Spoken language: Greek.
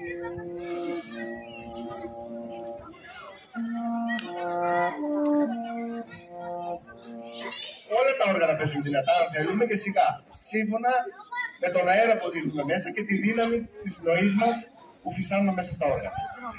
Όλα τα όργανα παίζουν δυνατά αν θέλουμε και σιγά, σύμφωνα με τον αέρα που δίνουμε μέσα και τη δύναμη της πνοής μας που φυσάμε μέσα στα όργανα.